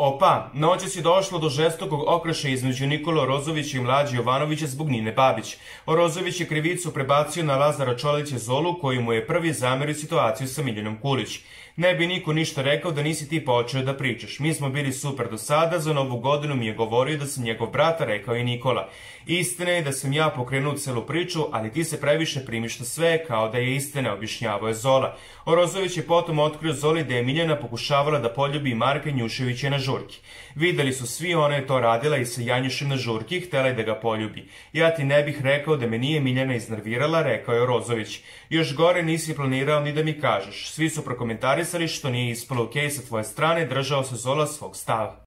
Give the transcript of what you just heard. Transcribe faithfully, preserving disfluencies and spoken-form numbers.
Opa, noćas je došlo do žestokog okršaja između Nikola Orozovića i Mlađe Jovanovića zbog Nine Babić. Orozović je krivicu prebacio na Lazara Čolića Zolu, koji mu je prvi zamerio situaciju sa Miljanom Kulić. Ne bi niko ništa rekao da nisi ti počeo da pričaš. Mi smo bili super do sada, za novu godinu mi je govorio da sam njegov brata, rekao i Nikola. Istina je da sam ja pokrenuo celu priču, ali ti se previše primiš na sve kao da je istina, objašnjavao je Zola. Orozović je potom otkrio Zoli da je Miljana pokušavala da poljubi Marka Njuševića na žurki. Videli su svi, ona je to radila i sa Janjušem na žurki, htela je da ga poljubi. Ja ti ne bih rekao da me nije Miljana iznervirala, rekao je Orozović. Još gore nisi planirao ni da mi kažeš. Svi su prokomentarisali što nije ispalo okej sa tvoje strane, držao se Zola svog stava.